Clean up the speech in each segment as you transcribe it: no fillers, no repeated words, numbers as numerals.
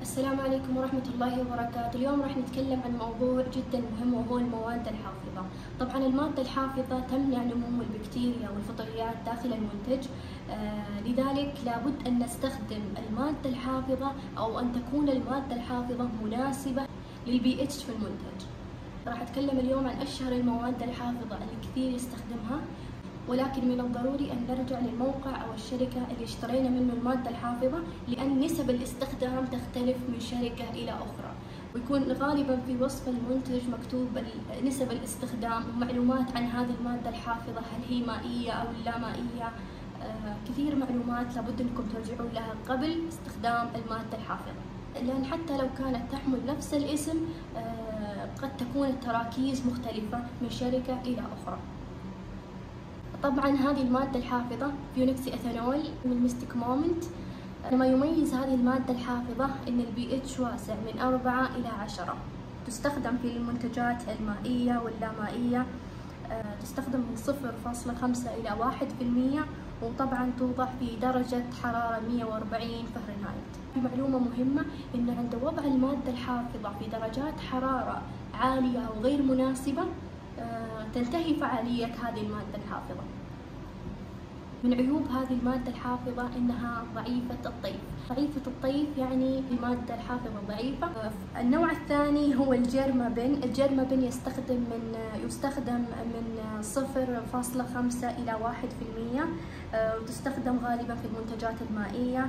السلام عليكم ورحمة الله وبركاته. اليوم راح نتكلم عن موضوع جدا مهم وهو المواد الحافظة. طبعا المادة الحافظة تمنع نمو البكتيريا والفطريات داخل المنتج، لذلك لابد أن نستخدم المادة الحافظة أو أن تكون المادة الحافظة مناسبة للPH في المنتج. راح أتكلم اليوم عن أشهر المواد الحافظة اللي كثير يستخدمها، ولكن من الضروري أن نرجع للموقع أو الشركة اللي اشترينا منه المادة الحافظة، لأن نسب الاستخدام تختلف من شركة إلى أخرى، ويكون غالبا في وصف المنتج مكتوب نسب الاستخدام ومعلومات عن هذه المادة الحافظة، هل هي مائية أو لا مائية. كثير معلومات لابد أنكم ترجعون لها قبل استخدام المادة الحافظة، لأن حتى لو كانت تحمل نفس الاسم قد تكون التراكيز مختلفة من شركة إلى أخرى. طبعا هذه المادة الحافظة فيونكسي اثانول من ميستيك مومنت. ما يميز هذه المادة الحافظة ان الPH واسع من 4 إلى 10. تستخدم في المنتجات المائية واللامائية، تستخدم من 0.5 إلى 1%، وطبعا توضع في درجة حرارة 140 فهرنهايت. في معلومة مهمة ان عند وضع المادة الحافظة في درجات حرارة عالية أو غير مناسبة تنتهي فعالية هذه المادة الحافظة. من عيوب هذه المادة الحافظة إنها ضعيفة الطيف. ضعيفة الطيف يعني المادة الحافظة ضعيفة. النوع الثاني هو الجيرمابين. الجيرمابين يستخدم من 0.5 إلى 1%، وتستخدم غالبا في المنتجات المائية،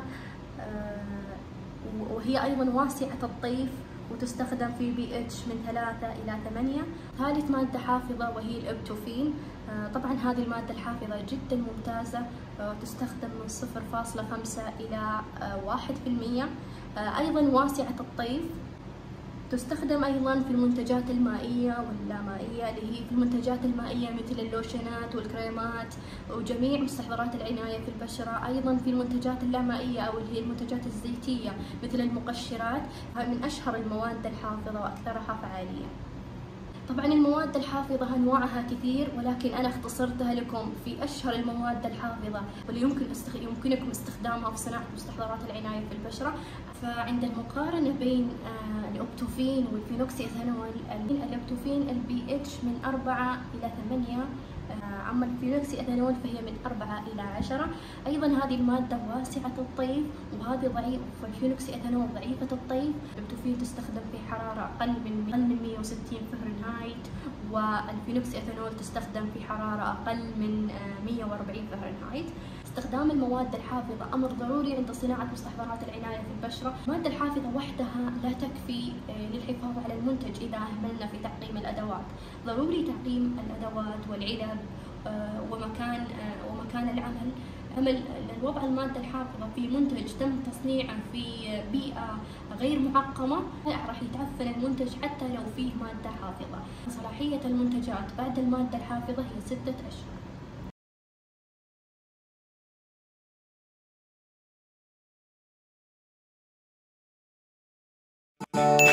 وهي أيضا واسعة الطيف، وتستخدم في pH من 3 إلى 8. ثالث مادة حافظة وهي الأبتوفين. طبعا هذه المادة الحافظة جدا ممتازة، تستخدم من 0.5 إلى 1%، أيضا واسعة الطيف. تستخدم أيضا في المنتجات المائية واللامائية، اللي هي في المنتجات المائية مثل اللوشنات والكريمات وجميع مستحضرات العناية في البشرة. أيضا في المنتجات اللامائية أو اللي هي المنتجات الزيتية مثل المقشرات. من أشهر المواد الحافظة وأكثرها فعالية. طبعا المواد الحافظة أنواعها كثير، ولكن أنا اختصرتها لكم في أشهر المواد الحافظة واللي يمكنكم استخدامها في صناعة مستحضرات العناية في البشرة. فعند المقارنة بين الأبتوفين والفينوكسي اثانول، الأبتوفين الPH من 4 إلى 8، أما الفينوكسي اثانول فهي من 4 إلى 10. أيضا هذه المادة واسعة الطيف وهذه ضعيفة، فالفينوكسي اثانول ضعيفة الطيف. الأبتوفين تستخدم في حرارة أقل من 160 فهرنهايت، والفينوكسي اثانول تستخدم في حرارة أقل من 140 فهرنهايت. استخدام المواد الحافظة أمر ضروري عند صناعة مستحضرات العناية في البشرة. المادة الحافظة وحدها لا تكفي للحفاظ على المنتج إذا أهملنا في تعقيم الأدوات. ضروري تعقيم الأدوات والعلب ومكان العمل. وضع المادة الحافظة في منتج تم تصنيعه في بيئة غير معقمة راح يتعفن المنتج حتى لو فيه مادة حافظة. صلاحية المنتجات بعد المادة الحافظة هي 6 أشهر.